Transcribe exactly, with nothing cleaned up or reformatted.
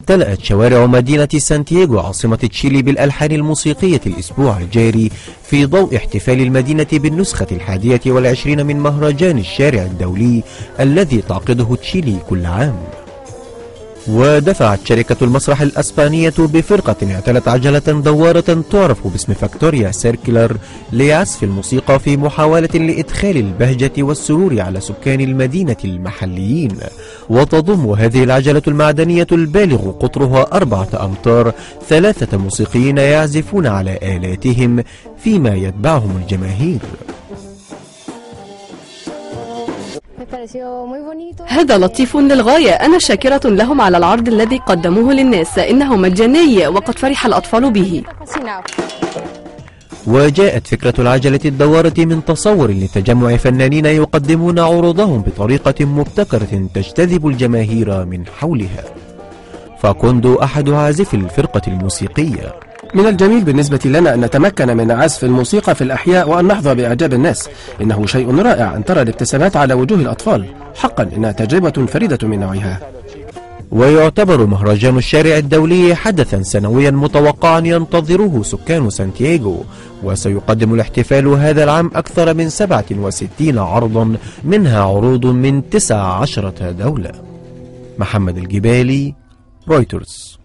امتلأت شوارع مدينة سانتياغو عاصمة تشيلي بالألحان الموسيقية الأسبوع الجاري في ضوء احتفال المدينة بالنسخة الحادية والعشرين من مهرجان الشارع الدولي الذي تعقده تشيلي كل عام. ودفعت شركة المسرح الأسبانية بفرقة اعتلت عجلة دوارة تعرف باسم فاكتوريا سيركلر لعزف الموسيقى في محاولة لإدخال البهجة والسرور على سكان المدينة المحليين. وتضم هذه العجلة المعدنية البالغ قطرها أربعة أمتار ثلاثة موسيقيين يعزفون على آلاتهم فيما يتبعهم الجماهير. هذا لطيف للغاية، أنا شاكرة لهم على العرض الذي قدموه للناس، إنه مجاني وقد فرح الأطفال به. وجاءت فكرة العجلة الدوارة من تصور لتجمع فنانين يقدمون عروضهم بطريقة مبتكرة تجتذب الجماهير من حولها. فاكوندو أحد عازفي الفرقة الموسيقية: من الجميل بالنسبة لنا أن نتمكن من عزف الموسيقى في الأحياء وأن نحظى بإعجاب الناس. إنه شيء رائع أن ترى الابتسامات على وجوه الأطفال، حقا إنها تجربة فريدة من نوعها. ويعتبر مهرجان الشارع الدولي حدثا سنويا متوقعا ينتظره سكان سانتياغو، وسيقدم الاحتفال هذا العام أكثر من سبعة وستين عرضا، منها عروض من تسع عشرة دولة. محمد الجبالي، رويترز.